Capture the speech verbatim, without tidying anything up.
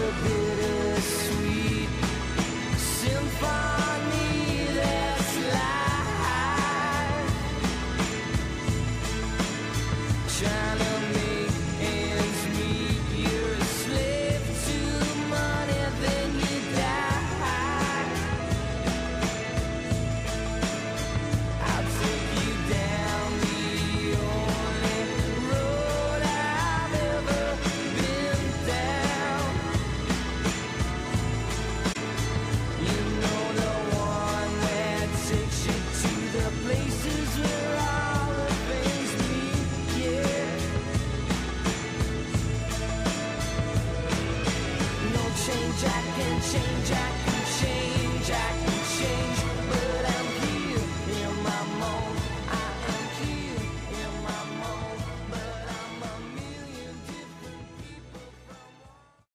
a bittersweet symphony that's life. Trying to make ends meet, you're a slave to money, then you die. I'll take you down the only road I've ever been down. You know, the one that takes you to the places where all the things meet, yeah. No change I can change, I